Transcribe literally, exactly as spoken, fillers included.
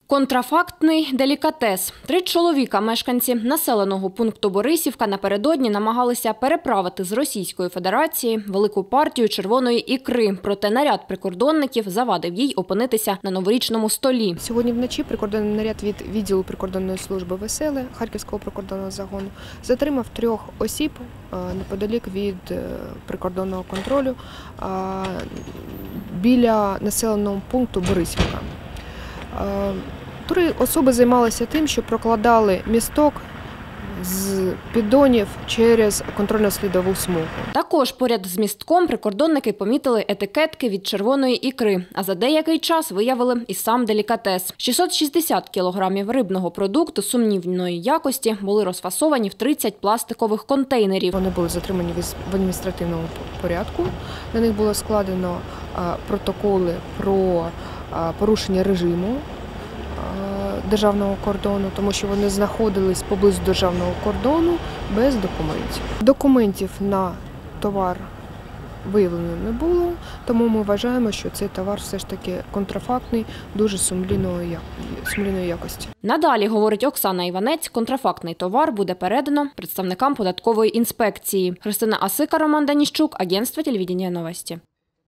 Контрафактний делікатес. Три чоловіка, мешканці населеного пункту Борисівка, напередодні намагалися переправити з Російської Федерації велику партію червоної ікри. Проте наряд прикордонників завадив їй опинитися на новорічному столі. Сьогодні вночі прикордонний наряд від відділу прикордонної служби «Веселе» Харківського прикордонного загону затримав трьох осіб неподалік від прикордонного контролю біля населеного пункту Борисівка. Три особи займалися тим, що прокладали місток з піддонів через контрольно-слідову смугу. Також поряд з містком прикордонники помітили етикетки від червоної ікри, а за деякий час виявили і сам делікатес. шістсот шістдесят кілограмів рибного продукту сумнівної якості були розфасовані в тридцять пластикових контейнерів. Вони були затримані в адміністративному порядку. На них було складено протоколи про порушення режиму державного кордону, тому що вони знаходились поблизу державного кордону без документів. Документів на товар виявлено не було, тому ми вважаємо, що цей товар все ж таки контрафактний, дуже сумлінної якості. Надалі, говорить Оксана Іванець, контрафактний товар буде передано представникам податкової інспекції. Христина Асика, Роман Даніщук, агентство телевидения новости.